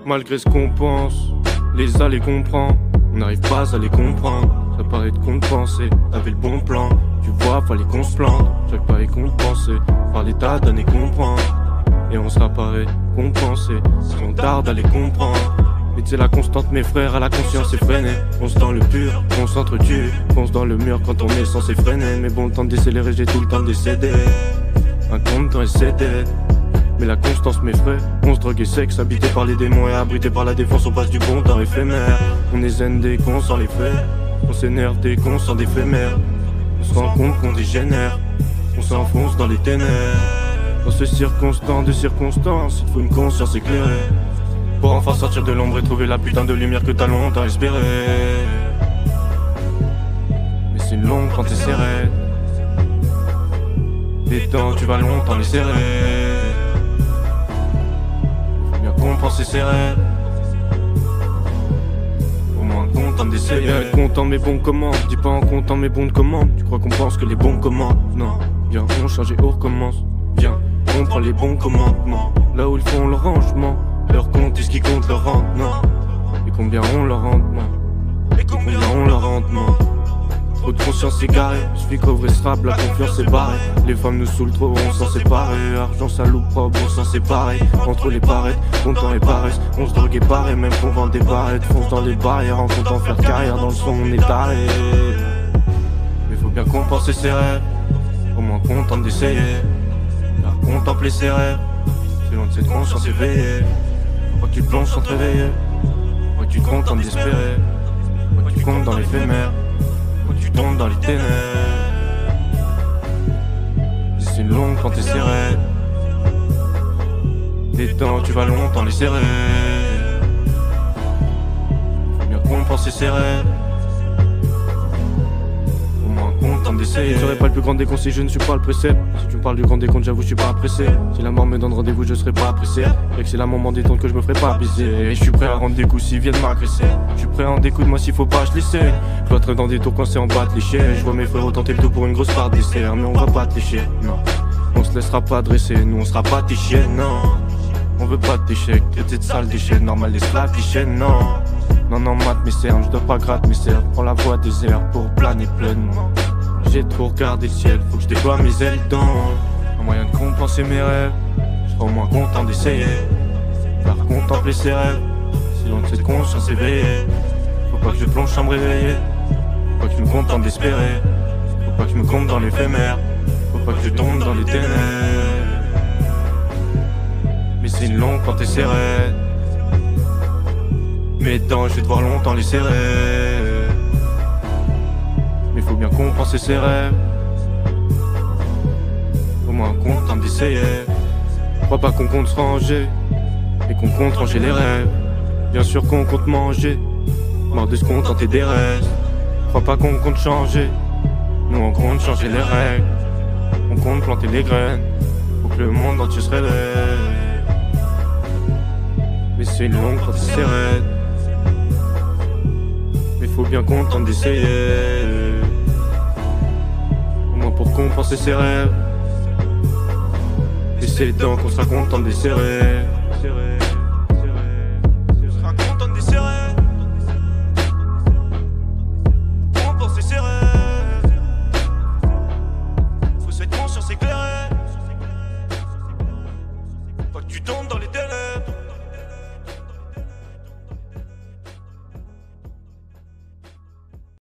Malgré ce qu'on pense, les allées comprend. On n'arrive pas à les comprendre. Ça paraît de qu'on pensait, t'avais le bon plan. Tu vois, fallait qu'on se plante. Chaque pas est compensé par l'état d'année comprendre. Et on sera pareil, compensé si on tarde à les comprendre. Mais c'est la constante, mes frères, à la conscience effrénée. On se dans le pur, on s'entretue. Fonce dans le mur quand on est censé freiner. Mais bon, le temps de décélérer, j'ai tout le temps de décéder. Un compte dans les CD. Mais la constance m'effraie, on se drogue et sexe, habité par les démons et abrité par la défense, on passe du bon temps éphémère. On est zen dès qu'on sent les faits, on s'énerve dès qu'on sent d'éphémère. On se rend compte qu'on dégénère, on s'enfonce dans les ténèbres. Dans ce circonstance de circonstances, il faut une conscience éclairée pour enfin sortir de l'ombre et trouver la putain de lumière que t'as longtemps espéré. Mais c'est une longue quand t'es serré, les temps tu vas longtemps les serrer. Compenser ses rêves. Au moins content d'essayer. Bien être content mais bon comment. Dis pas en comptant mais bon de commande. Tu crois qu'on pense que les bons commandent? Non, viens on change et on recommence. Viens, on prend les bons commandements. Là où ils font le rangement, leur compte est ce qui compte leur rendement. Et combien on leur rendement? Et combien on leur rendement? Trop de conscience égarée, suffit qu'au vrai sera, la confiance est barrée. Les femmes nous saoulent trop, on s'en sépare. Argent, salaud, propre, on s'en sépare. Entre les parettes, content et paresse. On se drogue et barré, même qu'on vend des barrettes. Fonce dans les barrières en comptant faire carrière. Dans le son, on est taré. Mais faut bien compenser ses rêves. Au moins content d'essayer. Faire contempler ses rêves. C'est loin de cette conscience éveillée. Faut pas que tu te plonges sans te réveiller. Faut que tu te contentes d'espérer. Faut que tu comptes dans l'éphémère. Tu tombes dans les ténèbres. C'est long quand t'es serré. Des temps tu vas longtemps les serrer. Faut bien compenser ses rêves. Au moins content d'essayer. Je serai pas le plus grand des conseils, je ne suis pas le précepte. Si tu me parles du grand décompte, j'avoue je suis pas pressé. Si la mort me donne rendez-vous, je serai pas pressé. Et que c'est la moment des temps que je me ferai pas baiser. Et je suis prêt à rendre des coups s'ils viennent m'agresser. Je suis prêt à en découdre, moi s'il faut pas, je l'essaie. Je dois dans des tours coincés en bas de l'échelle. Je vois mes frères tenter le tout pour une grosse part dessert. Mais on va pas te lécher, non. On se laissera pas dresser, nous on sera pas tes chiens, non. On veut pas d'échecs, traiter de sale déchet. Normal esclave, les chaînes, non. Non, non, mate mes cernes, je dois pas gratter mes cernes. Prends la voie des airs pour planer pleinement. J'ai trop regardé le ciel, faut que je déploie mes ailes dans un moyen de compenser mes rêves. Je serai au moins content d'essayer. Faire contempler ses rêves. C'est loin de cette conscience éveillée. Faut pas que je plonge sans me réveiller. Faut pas que je me contente d'espérer. Faut pas que je me compte dans l'éphémère. Faut pas que je tombe dans les ténèbres. Mais c'est une longue quand t'es serré. Mes dents, je vais devoir longtemps les serrer. Mais faut bien compenser ses rêves. Au moins content d'essayer. Crois pas qu'on compte se ranger, et qu'on compte ranger les rêves. Bien sûr qu'on compte manger, marre de se contenter des restes. Crois pas qu'on compte changer, nous on compte changer les règles. On compte planter les graines, pour que le monde entier se réveille. Mais c'est une longue quand c'est raide. Mais faut bien content d'essayer. Au moins pour compenser ses rêves. Et c'est le temps qu'on sera content de serrer. On sera content de serrer. Compenser ses rêves. Faut cette conscience éclairée. Faut pas que tu tombes dans